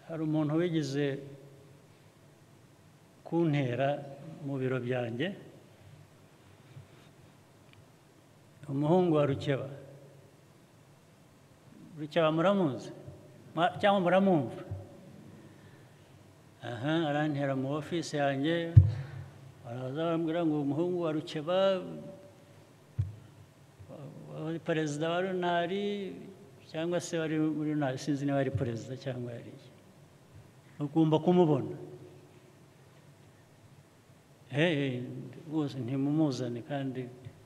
hari umuntu wigeze kuntera mu biro byanjye, umuhungu wa Rukeba. Rukeba muramuzi cyangwa muramwumva? Arantera mu ofisi yanjye, baraza barambwira ngo umuhungu wa Rukeba wari perezida wa runari cyangwa se wari muri runari, sinzi niba ari perezida cyangwa yari ugomba kumubona. Bose ntimumuzane kandi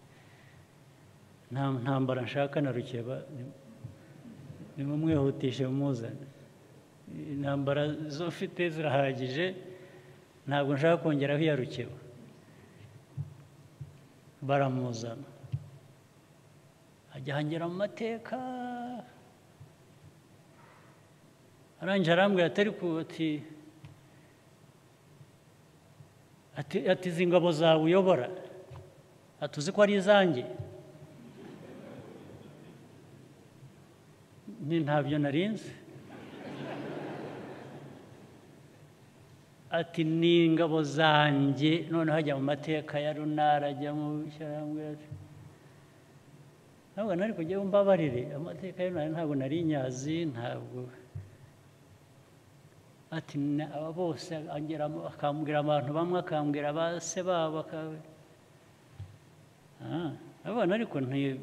nta ntambara nshaka na Rukeba, nimumwihutishe mumuzane. Intambara zo ufite zirahagije, ntabwo nshaka kongeraho iya Rukeba. Baramuzana ajya hangira mu mateka, arangije arambwira ati izi ngabo zawe uyobora atuzi ko ari izanjye? Ntabyo narinzi. Ati ni ingabo zanjye, noneho ajya mu mateka ya runara, ajya mu shyirahamwe. Ntabwo nari kujya mbabarire amateka ya runara, ntabwo nari nyazi, ntabwo. Ati aba bose akambwira abantu bamwe, akambwira base babo, abana. Ariko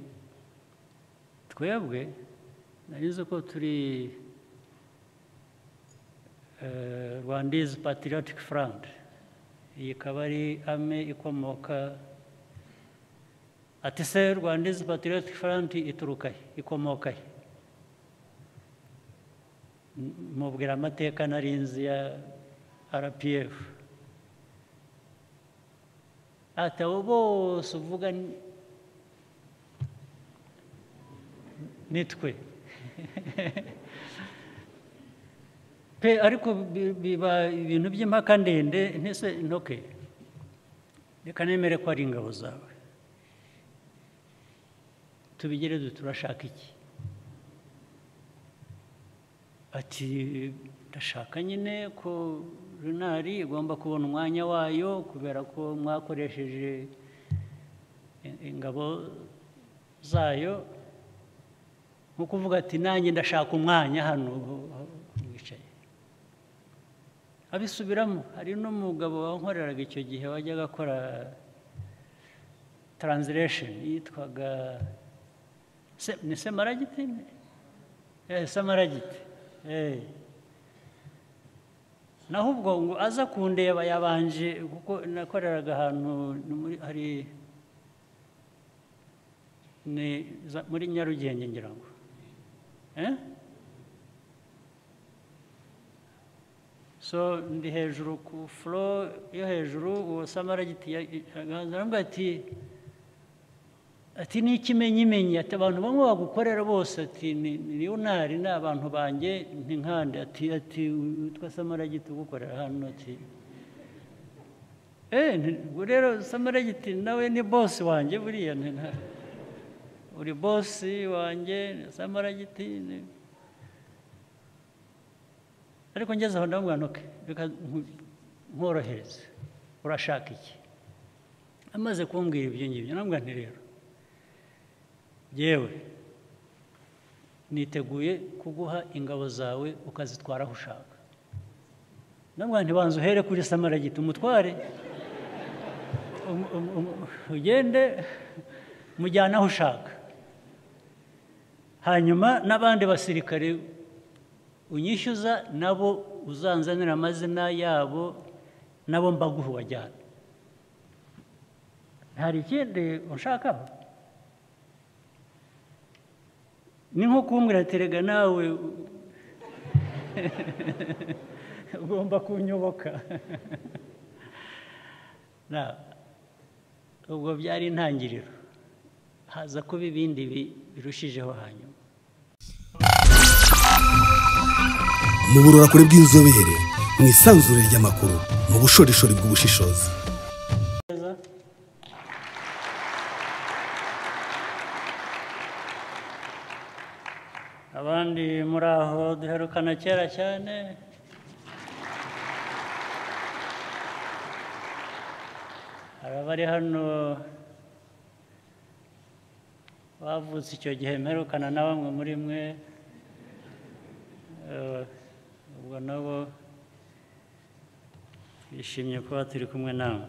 twebwe narizo ko turi Rwandese Patriotic Front. Iyi ikaba ari ame ikomoka. Ati se Rwandese Patriotic Front ituruka he, ikomoka he? Mubwira amateka narinzi ya RPF. Ati abo bose uvuga nitwe. Ariko biba ibintu by'impaka ndende, ntese ntoke reka nemere ko ari ingabo zawe, tubigere turashaka iki? Ati ndashaka nyine ko runari igomba kubona umwanya wayo, kubera ko mwakoresheje ingabo zayo, nko kuvuga ati nanjye ndashaka umwanya hano wicaye. Abisubiramo. Hari n'umugabo wankoreraga icyo gihe wajyaga akora translation, yitwaga ni Semaragiti? Semaragiti. Naho ubwo ngo aza kundeba yabanje, kuko nakoreraga ahantu hari muri Nyarugenge ngira ngo. So ndi hejuru ku floor yo hejuru, uwo Samaragiti arambwira ati ni ikimenyimenyi, ati abantu bamwe bagukorera bose, ati ni runari, ni abantu banjye, nkande. Ati witwa Samaragiti ugukorera hano? Ati rero Samaragiti nawe ni boss wanjye buriya, uri boss wanjye Samaragiti. Ariko ngeze aho ndamubwira ntoke, reka nkorohereze, urashaka iki? Amaze kumbwira ibyo ngibyo, ndamubwira nti rero yewe niteguye kuguha ingabo zawe ukazitwara aho ushaka. Ndamubwira nti banza uhere kuri Samaragiti umutware, ugende mujyana aho ushaka, hanyuma n'abandi basirikare unyishyuza nabo uzanzanira amazina yabo, nabo mbaguha wajyana. Hari ikindi unshakaho? Ni nko kumbwira ati rega nawe ugomba kunyoboka. Ubwo byari intangiriro, haza kuba ibindi birushijeho hanyuma. Mu burorakure bw'inzobere, mu isanzure ry'amakuru, mu bushorishori bw'ubushishozi. Abandi muri aho duherukana kera cyane, hari abari hano bavutse icyo gihe mperukana na bamwe muri mwe, ubwo nabo bishimye kuba turi kumwe nawe.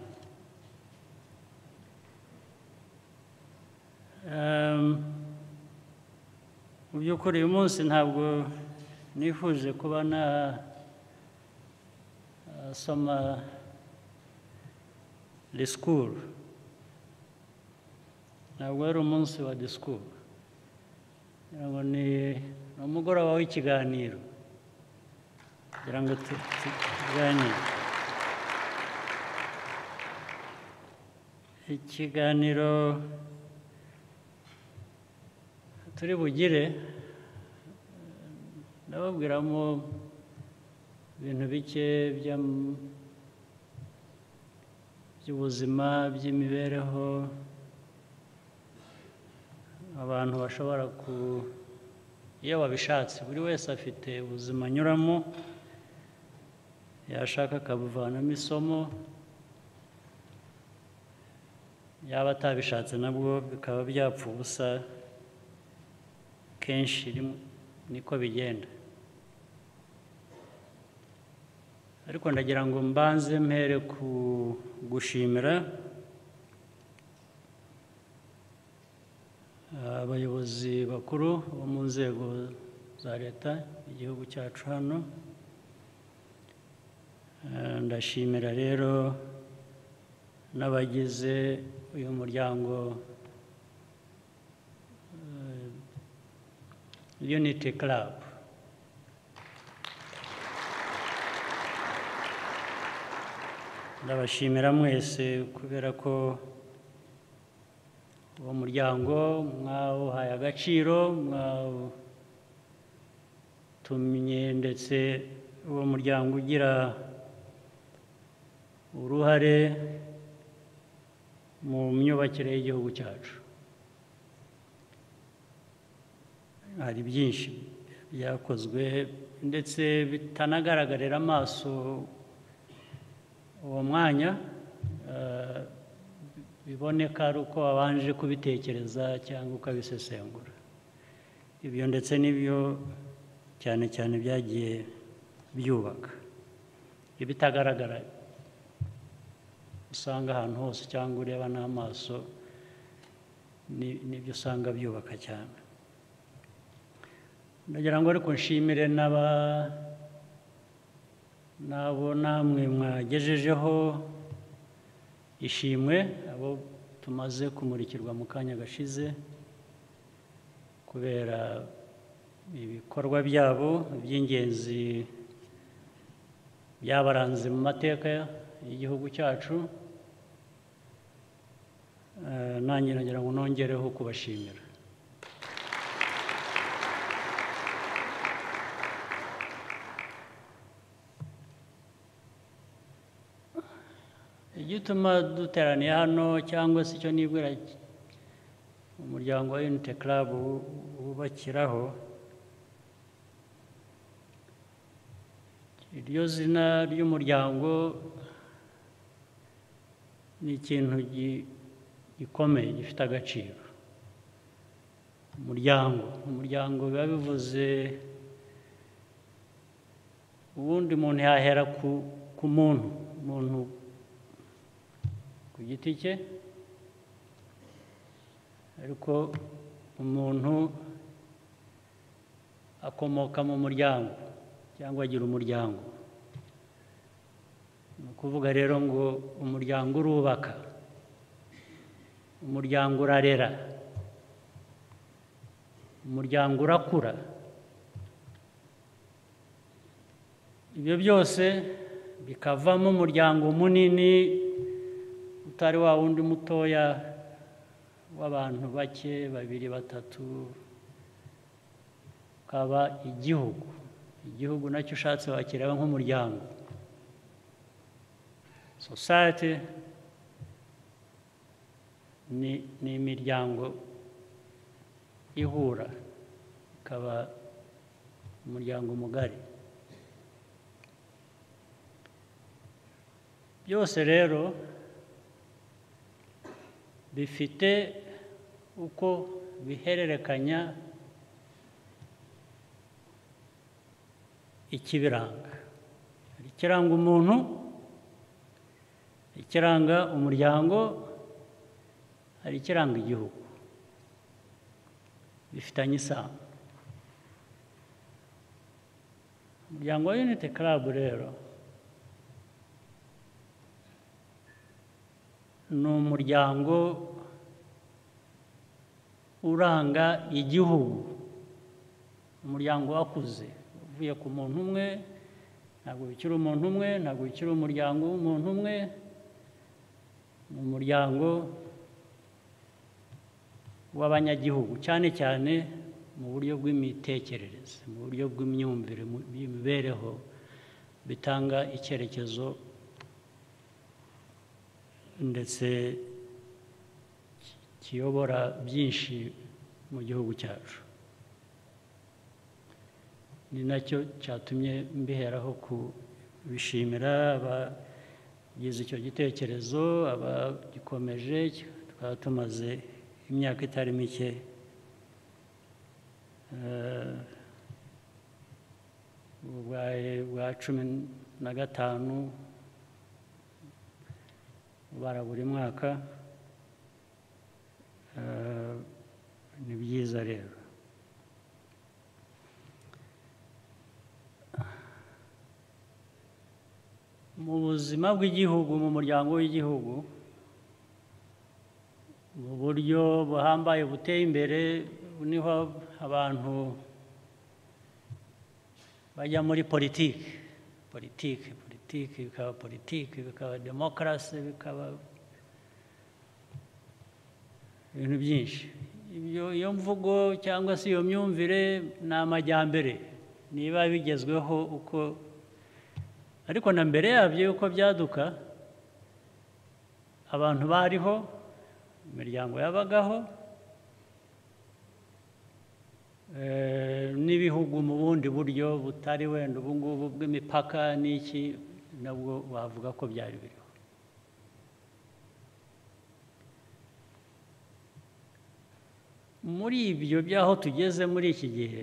Mu by'ukuri uyu munsi ntabwo nifuje kuba nasoma disikuru, ntabwo ari umunsi wa disikuru, ni umugoroba w'ikiganiro kugira ngo tuganire. Ikiganiro turi bugire ndababwiramo ibintu bike by'ubuzima, by'imibereho abantu bashobora iyo babishatse, buri wese afite ubuzima anyuramo, yashaka akabuvanamo isomo, yaba atabishatse nabwo bikaba byapfa ubusa. Kenshi niko bigenda, ariko ndagira ngo mbanze mpere ku gushimira abayobozi bakuru bo mu nzego za leta igihugu cyacu hano. Ndashimira rero n'abagize uyu muryango Unity Club. Ndabashimira mwese kubera ko uwo muryango mwawuhaye agaciro, mwawutumye ndetse uwo muryango ugira uruhare mu myubakire y'igihugu cyacu. Hari byinshi byakozwe ndetse bitanagaragarira amaso uwo mwanya, biboneka ari uko wabanje kubitekereza cyangwa ukabisesengura. Ibyo ndetse n'ibyo cyane cyane byagiye byubaka. Ibitagaragara usanga ahantu hose cyangwa ureba n'amaso nibyo usanga byubaka cyane. Ndagira ngo ariko nshimire n'abo namwe mwagejejeho ishimwe, abo tumaze kumurikirwa mu kanya gashize kubera ibikorwa byabo by'ingenzi byabaranze mu mateka y'igihugu cyacu. Nanjye nagira ngo nongereho kubashimira. Igituma duteraniye hano cyangwa se icyo nibwira umuryango wa Unity Club wubakiraho, iryo zina ry'umuryango ni ikintu gikomeye gifite agaciro. Umuryango biba bivuze ubundi umuntu yahera ku muntu ku giti cye, ariko umuntu akomoka mu muryango cyangwa agira umuryango. Ni ukuvuga rero ngo umuryango urubaka, umuryango urarera, umuryango urakura. Ibyo byose bikavamo umuryango munini utari wa wundi mutoya w'abantu bake, babiri, batatu, ukaba igihugu nacyo ushatse wakireba nk'umuryango. Society ni imiryango ihura ikaba umuryango mugari. Byose rero bifite uko bihererekanya ikibiranga. Hari ikiranga umuntu, ikiranga umuryango, hari ikiranga igihugu, bifitanye isano. Umuryango wa Unity Club rero ni umuryango uranga igihugu, umuryango wakuze uvuye ku muntu umwe, ntabwo bikiri umuntu umwe, ntabwo bikiri umuryango w'umuntu umwe, ni umuryango w'abanyagihugu, cyane cyane mu buryo bw'imitekerereze, mu buryo bw'imyumvire, mu by'imibereho, bitanga icyerekezo ndetse kiyobora byinshi mu gihugu cyacu. Ni nacyo cyatumye mbiheraho kubishimira abagize icyo gitekerezo, abagikomeje. Tukaba tumaze imyaka itari mike bwa 15 bara buri mwaka. Ni byiza rero. Mu buzima bw'igihugu, mu muryango w'igihugu, mu buryo buhambaye buteye imbere, niho abantu bajya muri politiki bikaba politiki, bikaba demokarasi, bikaba ibintu byinshi. Iyo mvugo cyangwa se iyo myumvire ni amajyambere, niba bigezweho uko, ariko na mbere yabyo uko byaduka, abantu bariho, imiryango yabagaho, n'ibihugu mu bundi buryo butari wenda ubu ngubu bw'imipaka n'iki, nabwo wavuga ko byari biriho. Muri ibyo by'aho tugeze muri iki gihe,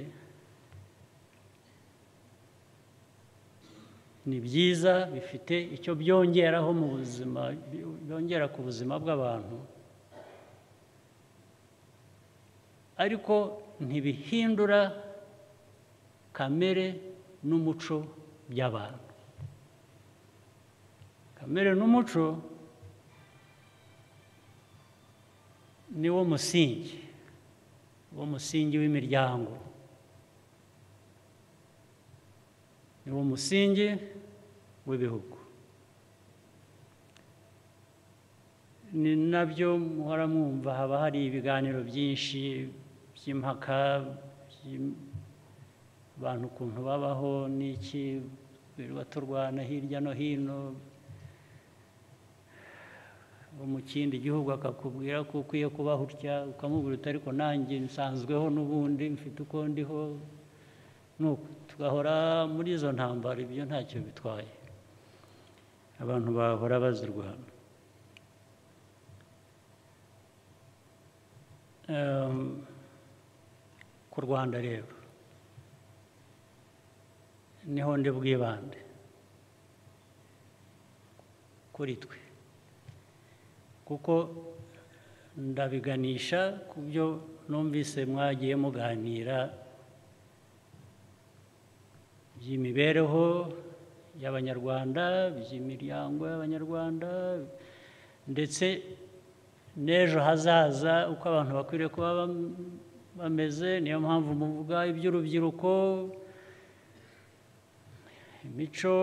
ni byiza, bifite icyo byongeraho mu buzima, byongera ku buzima bw'abantu, ariko ntibihindura kamere n'umuco by'abantu. Kamere n'umuco ni wo musingi w'imiryango, ni wo musingi w'ibihugu. Ni nabyo muhora mwumva, haba hari ibiganiro byinshi by'impaka, abantu ukuntu babaho n'iki, birirwa turwana hirya no hino, mu kindi gihugu akakubwira ko ukwiye kubaho utya, ukamubwira uti ariko nanjye nsanzweho n'ubundi mfite uko ndiho, nuko tugahora muri izo ntambara. Ibyo ntacyo bitwaye, abantu bahora bazirwana. Ku Rwanda rero niho ndi bwibande, kuri twe, kuko ndabiganisha ku byo numvise mwagiye muganira by'imibereho y'Abanyarwanda, by'imiryango y'Abanyarwanda, ndetse n'ejo hazaza uko abantu bakwiriye kuba bameze. Niyo mpamvu muvuga iby'urubyiruko, imico,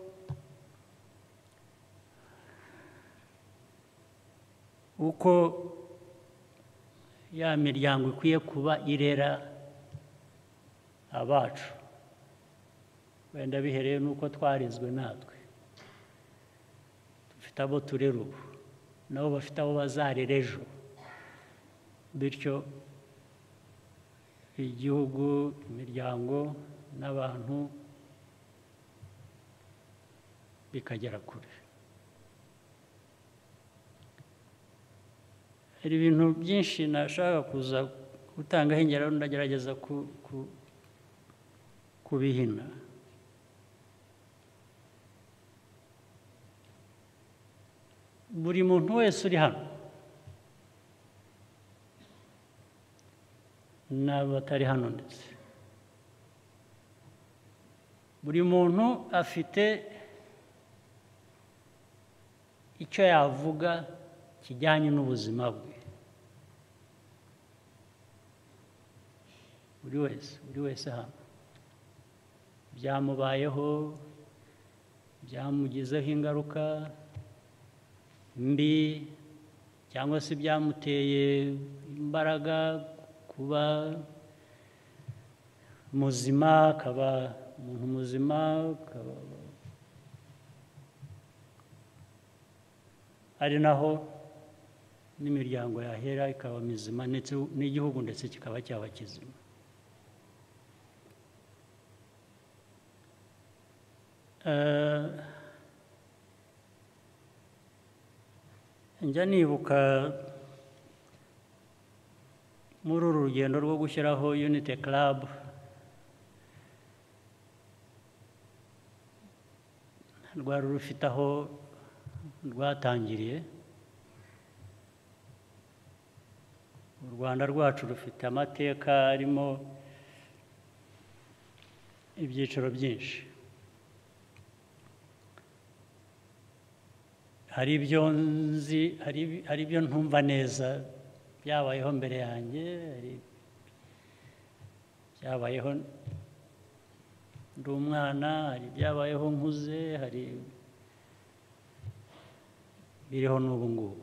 uko ya miryango ikwiye kuba irera abacu, wenda bihereye n'uko twarizwe natwe. Dufite abo turera ubu, nabo bafite abo bazarera ejo, bityo igihugu, imiryango n'abantu bikagera kure. hari ibintu byinshi nashaka kuza gutangaho ingero ndagerageza kubihina. Buri muntu wese uri hano n'abatari hano ndetse buri muntu afite icyo yavuga kijyanye n'ubuzima bwe. Buri wese hano byamubayeho, byamugizeho ingaruka mbi cyangwa se byamuteye imbaraga kuba muzima, akaba umuntu muzima, ari naho n'imiryango yahera ikaba mizima ndetse n'igihugu ndetse kikaba cyaba kizima. Njya nibuka muri uru rugendo rwo gushyiraho Unity Club rwari rufite aho rwatangiriye. U Rwanda rwacu rufite amateka arimo ibyiciro byinshi. Hari ibyo nzi, hari ibyo ntumva neza byabayeho mbere yanjye, hari byabayeho ndi umwana, hari byabayeho nkuze, hari biriho n'ubu ngubu.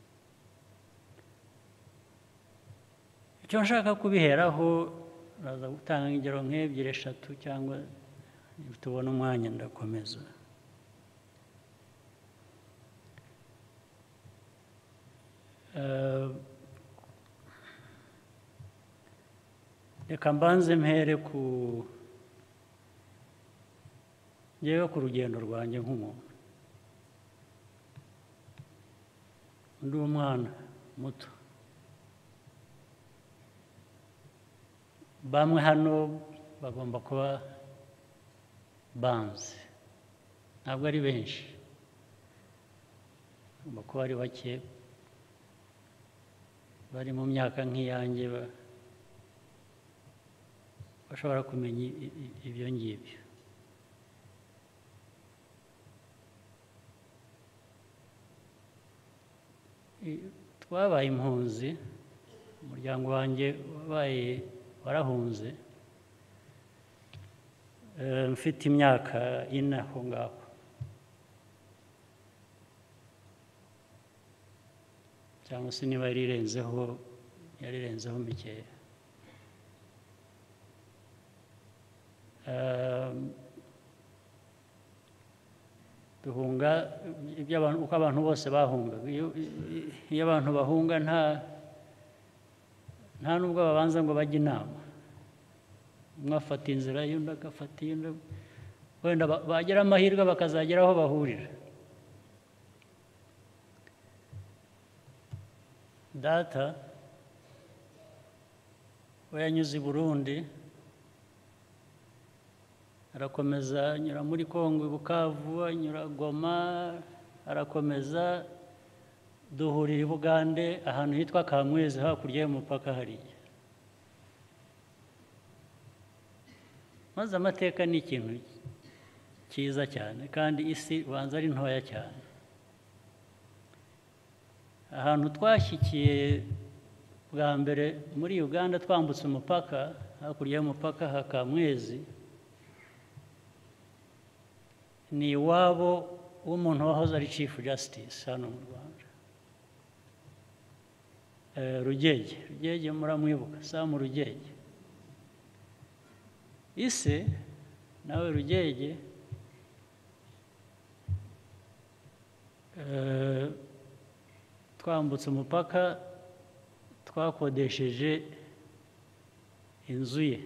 Icyo nshaka kubiheraho naza gutanga ingero nk'ebyiri eshatu cyangwa tubona umwanya ndakomeza. Reka mbanze mpere njyewe ku rugendo rwanjye nk'umuntu. Ndi umwana muto, bamwe hano bagomba kuba banzi, ntabwo ari benshi, bagomba kuba ari bake bari mu myaka nk'iyanjye bashobora kumenya ibyo ngibyo. Twabaye impunzi, umuryango wanjye warahunze mfite imyaka 4 aho ngaho, cyangwa se niba yarirenzeho mikeya. Duhunga uko abantu bose bahungaga. Iyo abantu bahunga nta nubwo babanza ngo bajye inama, umwe afata inzira y'undi agafata iy'undi, wenda bagira amahirwe bakazagera aho bahurira. Data we yanyuze i Burundi arakomeza anyura muri Kongo i Bukavu, anyura Goma, arakomeza duhurira i Bugande ahantu hitwa Kamwezi hakurya y'umupaka hariya. Maze amateka ni ikintu cyiza cyane kandi isi ubanza ari ntoya cyane. Ahantu twashyikiye bwa mbere muri Uganda twambutse umupaka, hakurya y'umupaka ha Kamwezi, ni iwabo w'umuntu wahoze ari Chief Justice hano mu Rwanda, Rugege muramwibuka, Sam Rugege. Ise nawe Rugege twambutse umupaka twakodesheje inzu ye,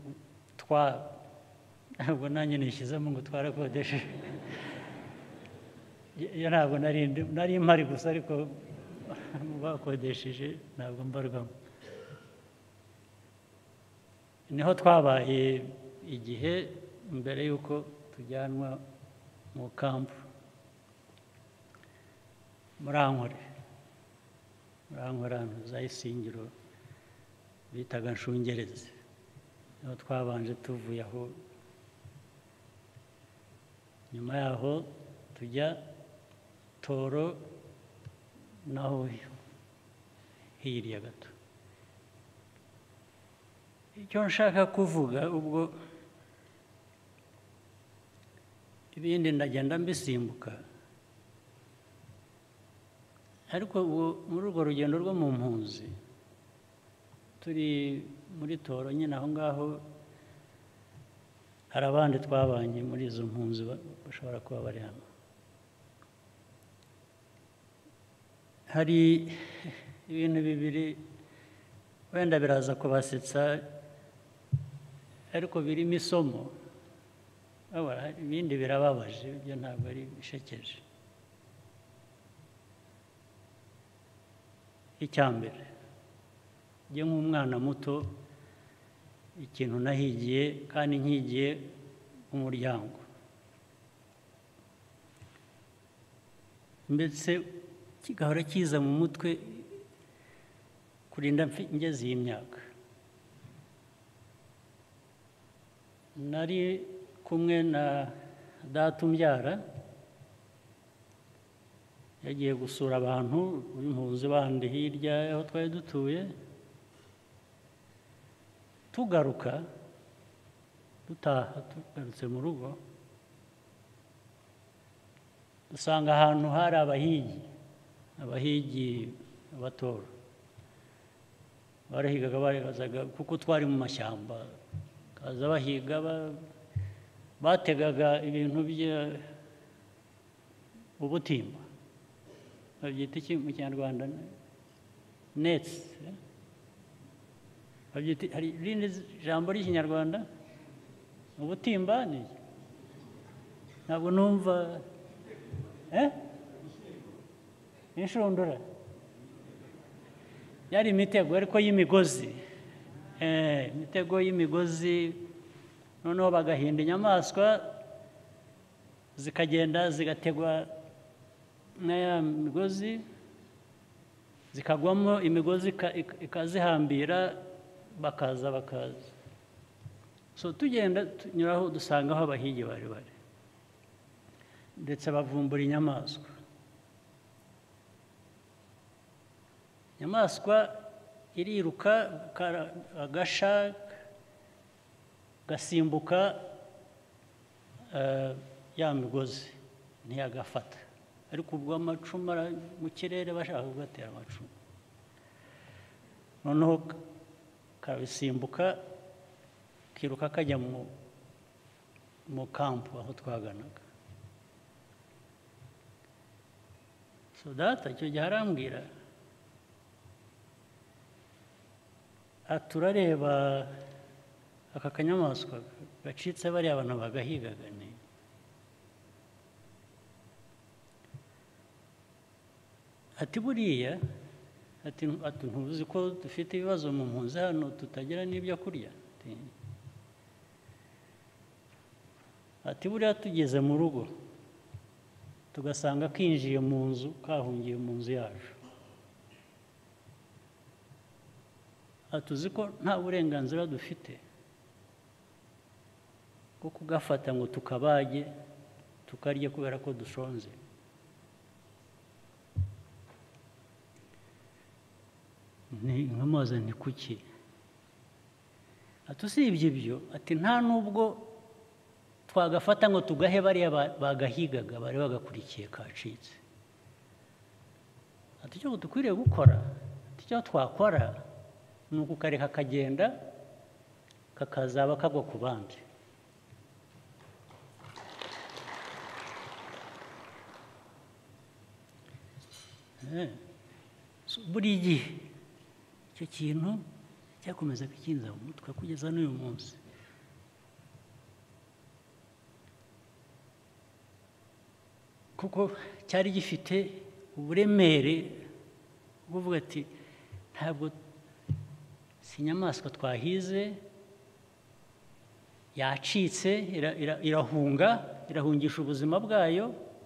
ntabwo nanjye nishyizemo ngo twarakodesheje, ntabwo nari mpari gusa, ariko mu bakodesheje ntabwo mbarwamo. Niho twabaye igihe mbere y'uko tujyanwa mu kampu Murankore ahantu za Isingiro bitaga Nshungerezi, niho twabanje tuvuye aho. Nyuma yaho tujya Toro naho hirya gato. Icyo nshaka kuvuga, ubwo ibindi ndagenda mbisimbuka, ariko muri urwo rugendo rwo mu mpunzi turi muri Toro nyine aho ngaho, hari abandi twabanye muri izo mpunzi bashobora kuba bari hano. Hari ibintu bibiri wenda biraza kubasetsa ariko birimo isomo, ibindi birababaje, ibyo ntabwo ari bishekeje. Icya mbere, njye nk'umwana muto, ikintu nahigiye kandi nkigiye umuryango, mbese kigahora kiza mu mutwe kurinda ngeze iyi myaka. Nari kumwe na data umbyara, yagiye gusura abantu b'impunzi bandi hirya aho twari dutuye. Tugaruka tugarutse mu rugo, dusanga ahantu hari abahigi Abatoro barahigaga, bazaga kuko twari mu mashyamba, kaza bahiga, bategaga ibintu ubutimba, babyita iki mu Kinyarwanda? Nets. Hari irindi jambo ry'Ikinyarwanda? Ubutimba ni ntabwo numva. Inshundura yari imitego ariko y'imigozi, imitego y'imigozi, noneho bagahinda inyamaswa zikagenda zigategwa n'aya migozi, zikagwamo, imigozi ikazihambira, bakaza. So tugenda tunyuraho dusanga aho abahigi bari, ndetse bavumbura inyamaswa iriruka, agasha gasimbuka ya migozi ntiyagafata, ariko ubwo amacumu mu kirere bashaka kugatera amacumu, noneho kabisimbuka kiruka kajya mu kampu aho twaganaga. So data icyo gihe arambwira, turareba aka kanyamaswa gacitse bariya abantu bagahigaga, ati buriya, ati ntuzi ko dufite ibibazo mu mpunzi hano, tutagira n'ibyo kurya? Ati buriya tugeze mu rugo tugasanga kinjiye mu nzu, kahungiye mu nzu yacu, tuzi ko nta burenganzira dufite bwo kugafata ngo tukabage tukarye kubera ko dushonze. Nkamubaza nti kuki? Usibye ibyo, ati nta nubwo twagafata ngo tugahe bariya bagahigaga bari bagakurikiye kacitse. Ati icyo dukwiriye gukora, icyo twakora ni ukukareka kagenda kakazaba kagwa ku bandi. Buri gihe icyo kintu cyakomeza kukinza mu mutwe kugeza n'uyu munsi. Kuko cyari gifite uburemere uvuga ati ntabwo si inyamaswa twahize, yacitse irahungisha ubuzima bwayo,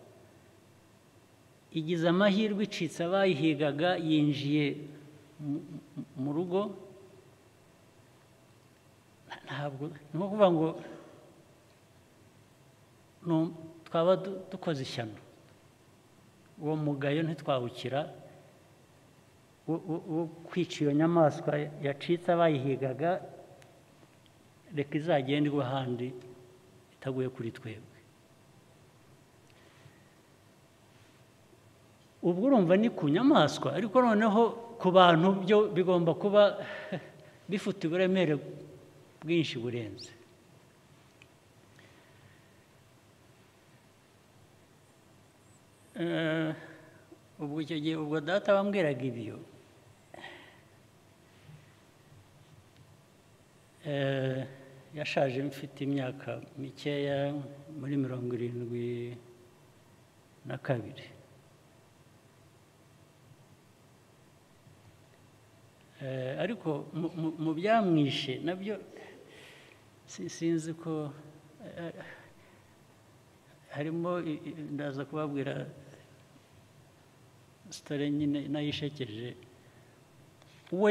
igize amahirwe icitse abayihigaga, yinjiye mu rugo. Ntabwo ni ukuvuga ngo twaba dukoze ishyano, uwo mugayo ntitwawukira wo kwica iyo nyamaswa yacitse abayihigaga, reka izagenda igwa ahandi itaguye kuri twebwe. ubwo urumva ni ku nyamaswa, ariko noneho ku bantu byo bigomba kuba bifite uburemere bwinshi burenze. ubwo icyo gihe ubwo data bambwiraga ibyo, yashaje mfite imyaka mikeya muri 72. ariko mu byamwishe nabyo sinzi ko harimo, ndaza kubabwira sitore nyine nayishekeje. we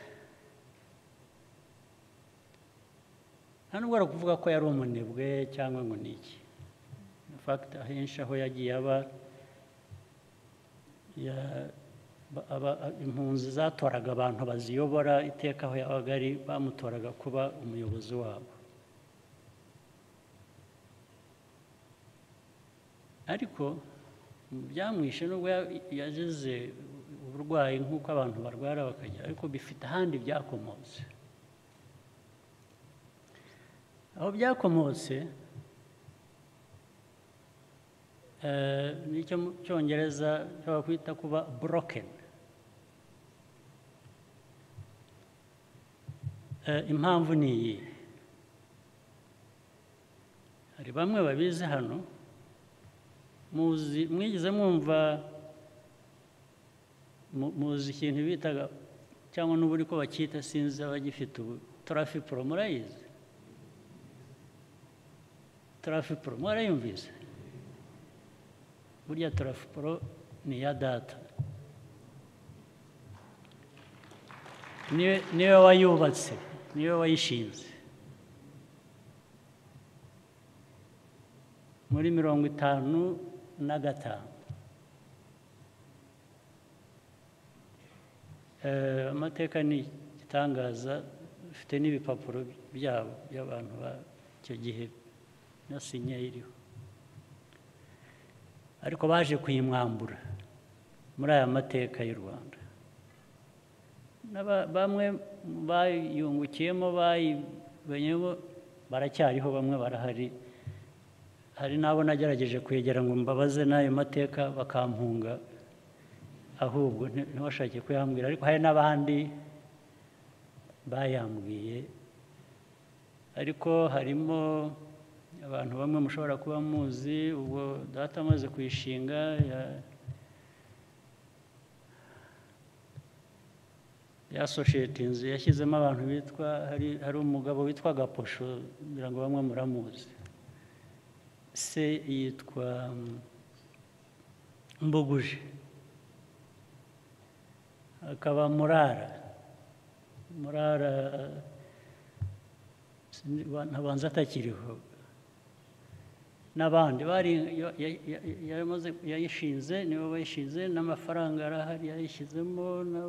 nta nubwo ari ukuvuga ko yari umunebwe cyangwa ngo ni iki. in fact ahenshi aho yagiye aba impunzi zatoraga abantu baziyobora iteka aho yabaga ari, bamutoraga kuba umuyobozi wabo. ariko byamwishe nubwo yagize uburwayi nk'uko abantu barwara bakagira, ariko bifite ahandi byakomotse. aho byakomotse nicyo mu cyongereza cyo kwita kuba broken. impamvu ni iyi, hari bamwe babizi hano, mwigeze mwumva muzi ikintu bitaga cyangwa n'ubu ko bacyita, sinzi abagifite ubu, Trafipro. murayizi Trafipro? mwarayumvise? burya Trafipro ni iya data, niwe wayubatse, niwe wayishinze muri 55. amateka ni igitangaza, ufite n'ibipapuro byabo by'abantu b'icyo gihe na sinya iriho. ariko baje kuyimwambura muri aya mateka y'u Rwanda. bamwe bayungukiyemo, bayibonyemo, baracyariho, bamwe barahari. hari n'abo nagerageje kwegera ngo mbabaze n'ayo mateka bakampunga, ahubwo ntibashake kuyambwira, ariko hari n'abandi bayambwiye. ariko harimo abantu bamwe mushobora kuba muzi. ubwo data amaze kuyishinga, yasoshetinze, yashyizemo abantu bitwa, hari umugabo witwa Gaposho, kugira ngo bamwe muramuzi. se yitwa Mbuguje, akaba Murara ntabanza atakiriho, n'abandi yayishinze, nibo bayishinze, n'amafaranga arahari yayishyizemo,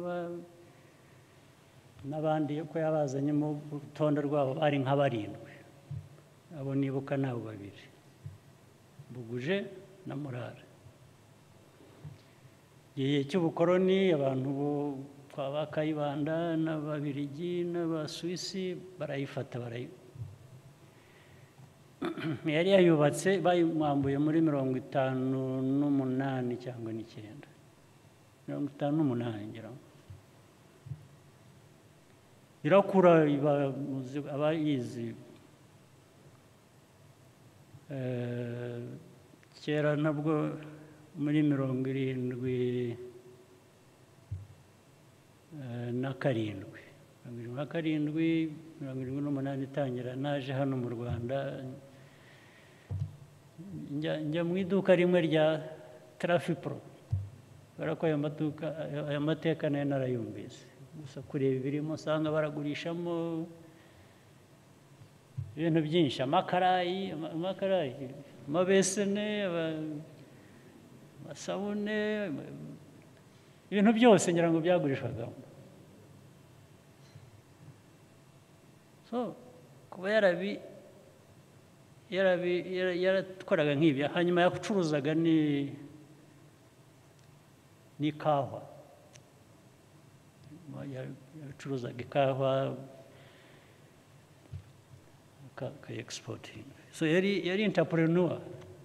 n'abandi ko yabazanye mu rutonde rwabo bari nka 7. abo nibuka nabo 2, Mbuguje na Murara. igihe cy'ubukoroni abantu kwa ba Kayibanda n'Ababiligi n'Abasuwisi barayifata, yari yayubatse, bayimwambuye muri 58 cyangwa 9, 58 ngira ngo. irakura, abayizi kera nabwo muri 70 na karindwi 78 itangira naje hano mu Rwanda njya mu iduka rimwe rya Trafipro kubera ko aya mateka nayo narayumvise gusa kureba ibirimo usanga baragurishamo ibintu byinshi amakarayi amabesene amasabune ibintu byose ngira ngo byagurishwagamo so kuba yarakoraga nk'ibyo hanyuma yacuruzaga n'ikawa yacuruzaga ikawa exporting so yari entrepreneur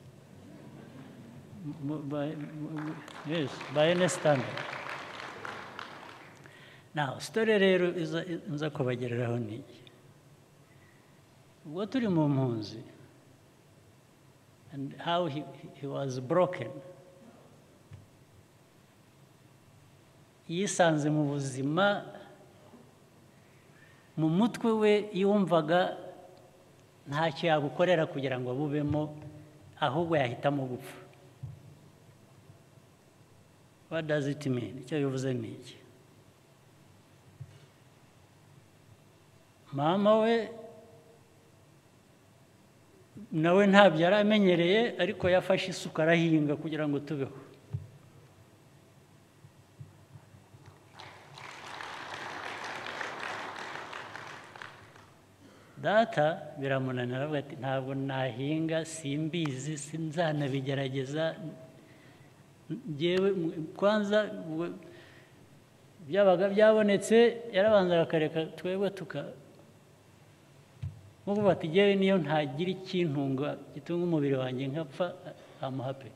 yes by any standard now story rero nza kubagereraho niki ubwo turi mu mpunzi and how he was broken yisanze mu buzima mu mutwe we yumvaga ntacyo yagukorera kugira ngo bubemo ahubwo yahitamo gupfa what does it mean icyo bivuze ni iki mama we nawe ntabyo yari amenyereye ariko yafashe isuka arahinga kugira ngo tubeho data biramunanira aravuga ati ntabwo nahinga simbizi sinzanabigerageza njyewe kwanza byabaga byabonetse yarabanza akareka twebwe nk'ubu bati njyewe niyo ntagira ikintunga gitunga umubiri wanjye nkapfa amuhape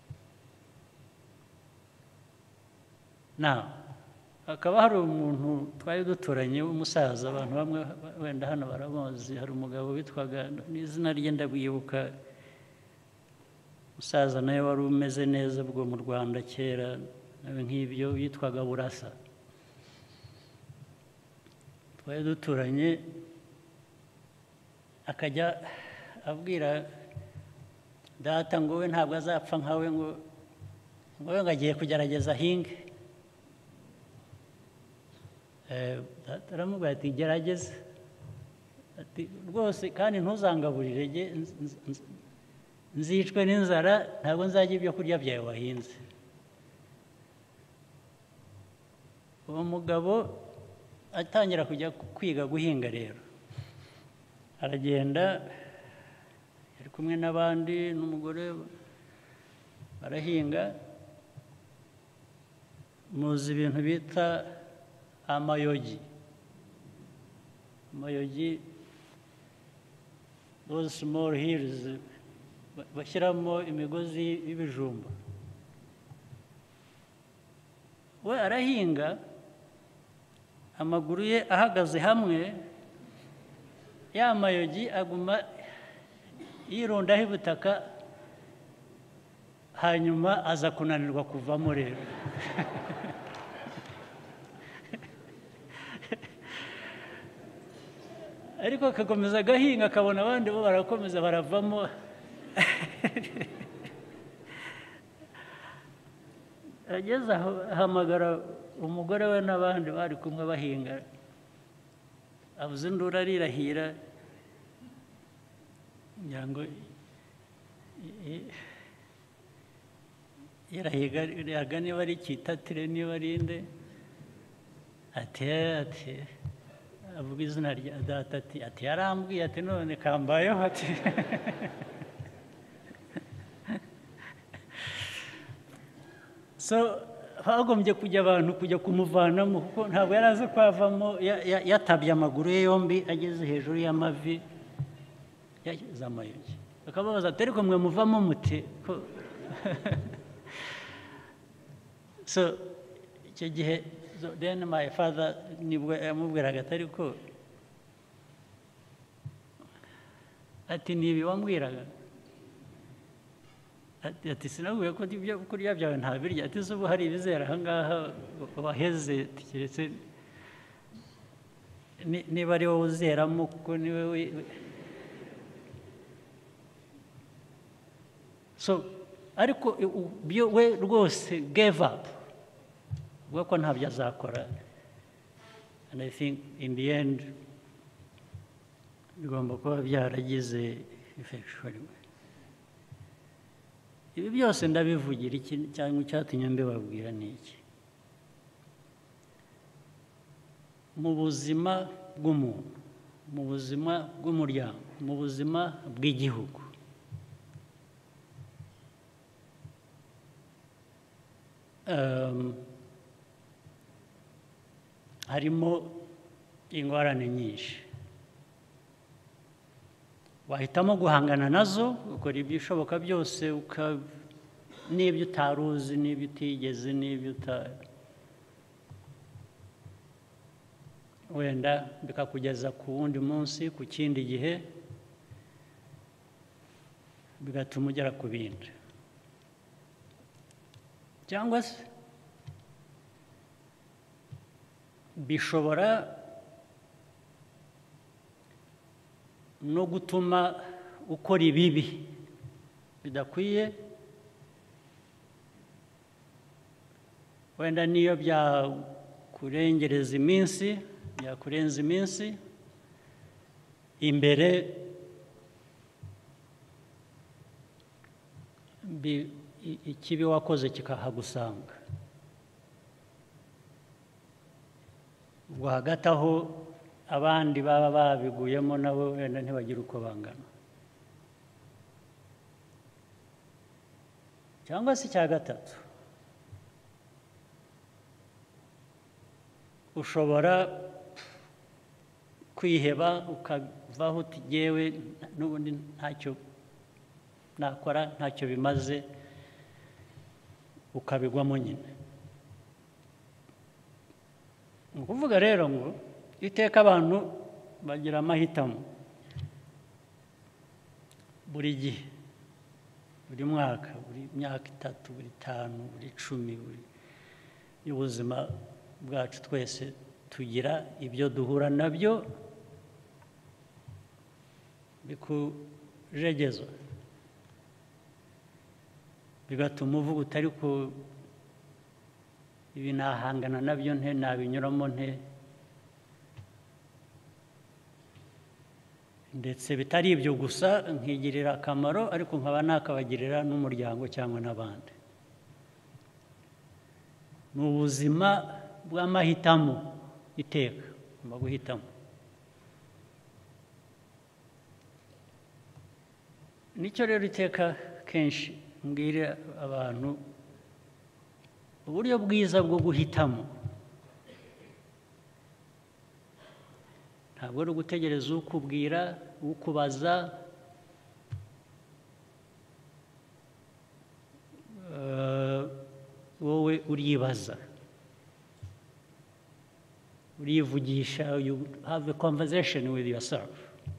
hakaba hari umuntu twari duturanye w'umusaza abantu bamwe wenda hano baramuzi hari umugabo witwaga n'izina rye ndabwibuka umusaza nawe wari umeze neza bwo mu Rwanda kera nawe nk'ibyo yitwaga Burasa twari duturanye akajya abwira data ngo we ntabwo azapfa nkawe ngo we agiye kugerageza ahinge aramubwira ati gerageza ati rwose kandi ntuzangaburire nzicwe n'inzara ntabwo nzajya ibyo kurya byawe wahinze uwo mugabo atangira kujya kwiga guhinga rero aragenda ari kumwe n'abandi n'umugore barahinga muzi ibintu bita amayogi those small hills bashyiramo imigozi y'ibijumba we arahinga amaguru ye ahagaze hamwe ya mayogi aguma yirundaho ibutaka hanyuma aza kunanirwa kuvamo rero ariko akakomeza agahinga akabona abandi bo barakomeza baravamo ageze aho ahamagara umugore we n'abandi bari kumwe bahinga avuze induru arirahira ngira ngo irahiga niba ari Kitatire niba ari nde ati avuga izina rya data ati yarambwiye ati none kambayeho ati so hagombye kujya abantu kujya kumuvanamo kuko ntabwo yari azi ko avamo yatabye amaguru ye yombi ageze hejuru y'amavi yashyize amayogi bakababaza ati ariko mwe muvamo muti so icyo gihe then my father nibwo yamubwiraga atari ko ati nibi wambwiraga ati sinavuye ko ibyo kurya byawe ntabirya, ati se ubu hari ibizera aha ngaha waheze keretse niba ari wowe uzeramo kuko niwe so ariko we rwose gave up ubwo ko ntabyo azakora, and I think in the end bigomba kuba byaragize effect. Ibi byose ndabivugira iki cyangwa icyatumye mbibabwira ni iki? Mu buzima bw'umuntu, mu buzima bw'umuryango, mu buzima bw'igihugu, harimo ingorane nyinshi. Wahitamo guhangana nazo, ukora ibishoboka byose, n'ibyo utari uzi, n'ibyo utigeze, n'ibyo wenda bikakugeza ku wundi munsi, ku kindi gihe, bigatuma ugera ku bindi. Cyangwa se bishobora no gutuma ukora ibibi bidakwiye, wenda niyo byakurengereza iminsi, byakurenza iminsi imbere, ikibi wakoze kikahagusanga. Ubwo hagati aho abandi baba babiguyemo nabo wenda ntibagire uko bangana. Cyangwa se icya gatatu, ushobora kwiheba ukavaho uti jyewe n'ubundi ntacyo nakora, ntacyo bimaze, ukabigwamo nyine. Ni ukuvuga rero ngo iteka abantu bagira amahitamo buri gihe, buri mwaka, buri myaka 3, buri 5, buri 10, buri y'ubuzima bwacu twese tugira ibyo duhura nabyo bikujegeza, bigatuma uvuga utari ko ibi nahangana nabyo nte, nabinyuramo nte, ndetse bitari ibyo gusa nkigirira akamaro, ariko nkaba nakabagirira n'umuryango cyangwa n'abandi. Ni ubuzima bw'amahitamo iteka, ugomba guhitamo. Nicyo rero iteka kenshi mbwira abantu, uburyo bwiza bwo guhitamo ntabwo ari ugutegereza ukubwira, ukubaza, wowe uribaza, urivugisha, you have a conversation with yourself.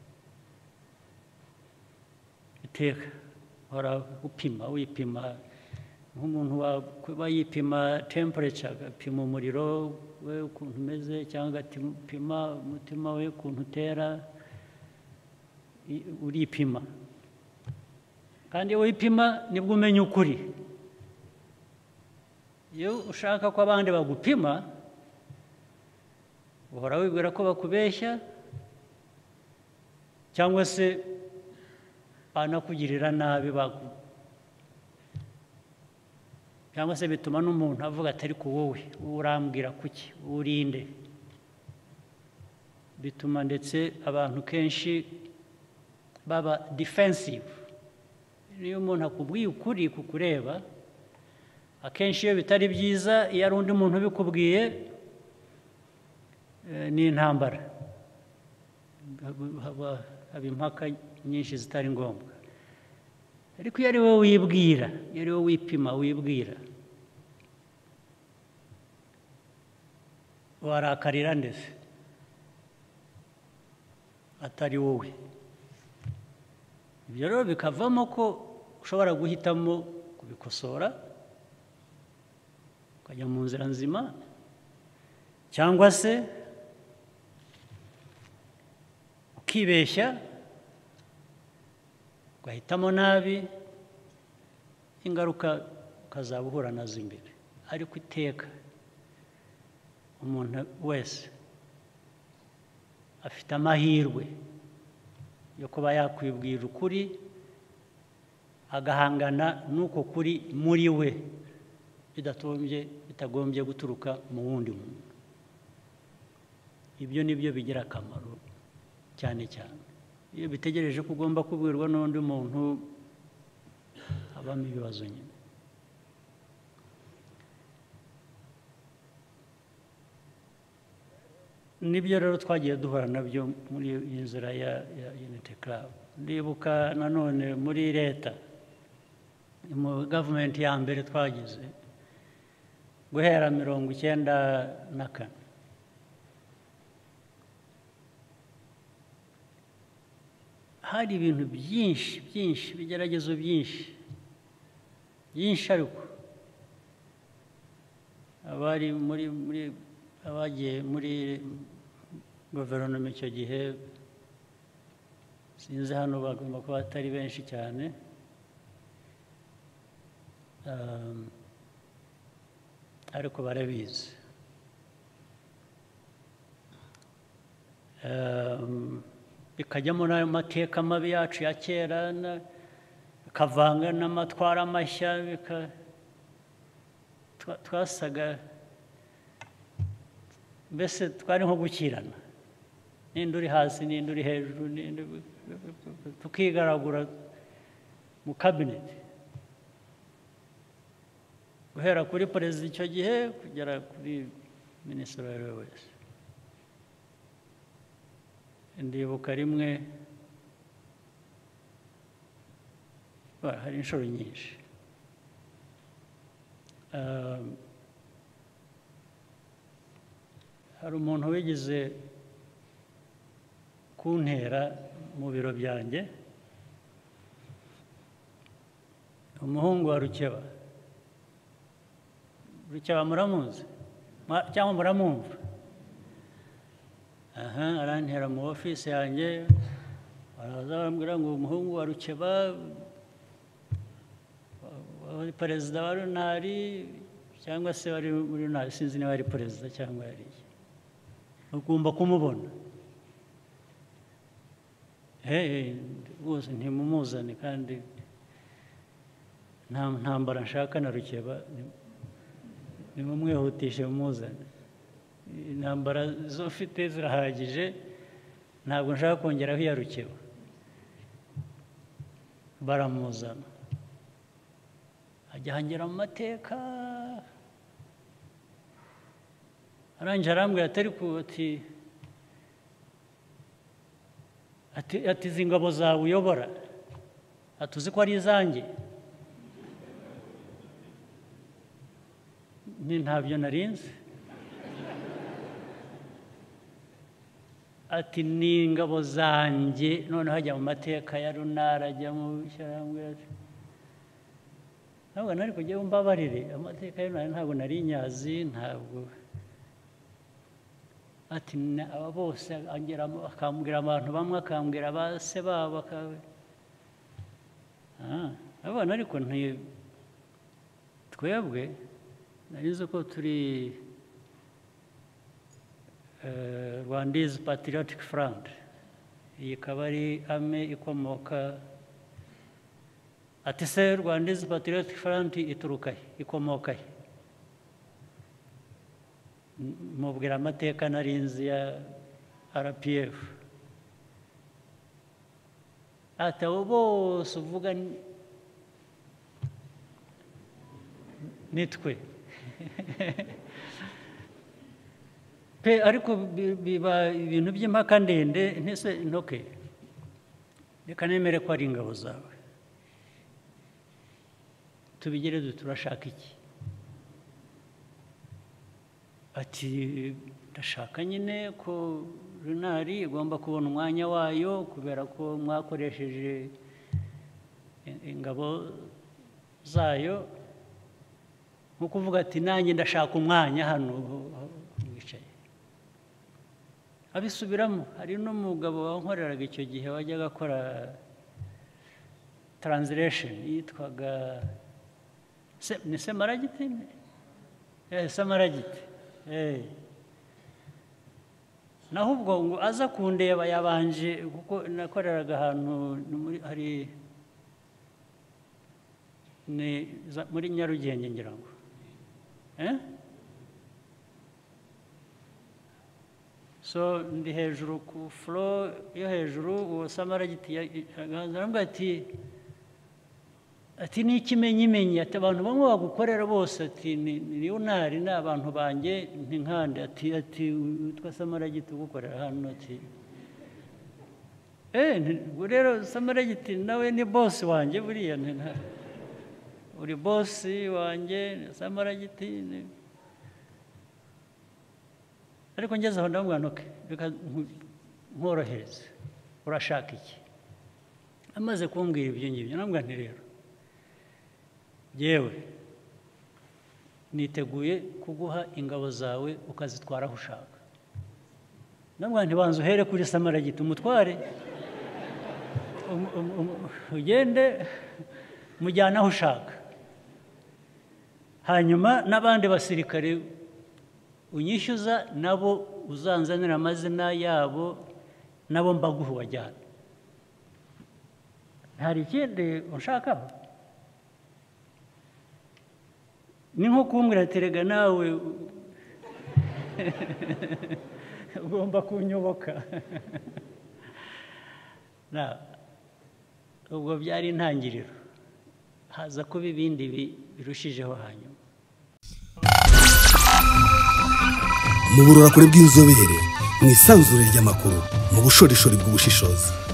Iteka hora upima, wipima nk'umuntu waba yipima temperature, agapima umuriro we ukuntu umeze, cyangwa agapima umutima we ukuntu utera, uripima. Kandi iyo wipima nibwo umenya ukuri. Iyo ushaka ko abandi bagupima, uhora wibwira ko bakubeshya, cyangwa se banakugirira nabi, cyangwa se bituma n'umuntu avuga atari ku wowe urambwira kuki, urinde. Bituma ndetse abantu kenshi baba defensive. Niyo umuntu akubwiye ukuri kukureba, akenshi iyo bitari byiza, iyo ari undi muntu ubikubwiye, ni intambara, haba impaka nyinshi zitari ngombwa. Ariko iyo ari wowe wibwira, iyo ari wowe wipima, wibwira, warakarira ndetse atari wowe. Ibyo rero bikavamo ko ushobora guhitamo kubikosora ukajya mu nzira nzima, cyangwa se ukibeshya ugahitamo nabi, ingaruka ukazaba uhura nazo imbere. Ariko iteka umuntu wese afite amahirwe yo kuba yakwibwira ukuri, agahangana n'uko kuri muri we, bitagombye guturuka mu wundi muntu. Ibyo ni byo bigira akamaro cyane cyane. Iyo bitegereje ko ugomba kubwirwa n'undi muntu, habamo ibibazo nyine. Nibyo rero twagiye duhura nabyo muri iyi nzira ya Unity Club. Ndibuka nanone muri leta, mu gavumenti ya mbere twagize guhera 1994, hari ibintu byinshi bigeragezo byinshi, ariko abagiye muri guverinoma icyo gihe, sinzi hano bagomba kuba atari benshi cyane, ariko barabizi. Bikajyamo n'amateka mabi yacu ya kera, bikavanga n'amatwara mashya, twasaga mbese twari nko gukirana, ninde uri hasi ninde uri hejuru, tukigaragura mu kabineti, guhera kuri perezida icyo gihe kugera kuri minisitiri uwo ari we wese. Ndibuka rimwe, hari inshuro nyinshi, hari umuntu wigeze kuntera mu biro byanjye, umuhungu wa Rukeba. Rukeba muramuzi cyangwa muramwumva? Arantera mu ofisi yanjye, baraza barambwira ngo umuhungu wa Rukeba, perezida wa runari, cyangwa se wari muri runari, sinzi niba ari perezida cyangwa yari iki, ugomba kumubona. Rwose ntimumuzane, kandi nta ntambara nshaka na Rukeba, nimumwihutishe mumuzane. Intambara zo mfite zirahagije, ntabwo nshaka kongeraho iya Rukeba. Baramuzana, ajya hangera mu mateka, arangije arambwira ati izi ngabo zawe uyobora, atuzi ko ari izanjye? Ntabyo narinzi. Ati ni ingabo zanjye, noneho hajya mu mateka ya runara, ajya mu shyarambwira ati ntabwo nari kujya mbabarire, amateka ya runara ntabwo nari nyazi, ntabwo. Ati aba bose akambwira abantu bamwe, akambwira base babo, abana. Ariko twebwe narizi ko turi Rwandese Patriotic Front. Iyi ikaba ari ame ikomoka. Ati se Rwandese Patriotic Front ituruka he, ikomoka he? Mubwira amateka narinzi ya RPF. Ati abo bose uvuga nitwe. Ariko biba ibintu by'impaka ndende, ntese ntoke, reka nemere ko ari ingabo zawe, tubigire turashaka iki? Ati ndashaka nyine ko runari igomba kubona umwanya wayo, kubera ko mwakoresheje ingabo zayo nko kuvuga ati nanjye ndashaka umwanya hano wicaye abisubiramo. Hari n'umugabo wankoreraga icyo gihe wajyaga akora translation yitwaga ni Semaragiti, Semaragiti. Naho ubwo ngo aza kundeba yabanje, kuko nakoreraga ahantu hari muri Nyarugenge ngira ngo so ndi hejuru ku floor yo hejuru. Uwo Semaragiti aravuga ati ni ikimenyimenyi, ati abantu bamwe bagukorera bose, ati ni Leonard ni abantu banjye nkande, ati witwa Semaragiti ugukorera hano, ati rero Semaragiti nawe ni boss wanjye buriya, uri boss wanjye Semaragiti. Ariko ngeze aho ndamubwira ntoke reka nkorohereze, urashaka iki? Amaze kumbwira ibyo ngibyo ndamubwira nti rero yewe niteguye kuguha ingabo zawe ukazitwara aho ushaka. Ndamubwira nti banza uhere kuri Semaragiti umutware ugende mujyana aho ushaka, hanyuma n'abandi basirikare unyishyuza nabo uzanzanira amazina yabo nabo mbaguha wajyana. Hari ikindi ushakaho? Ni nko kumbwira ati rega nawe ugomba kunyoboka. Ubwo byari intangiriro, haza kuba ibindi birushijeho hanyuma. mu burorakure bw'inzobere mu isanzure ry'amakuru mu bushorishori bw'ubushishozi.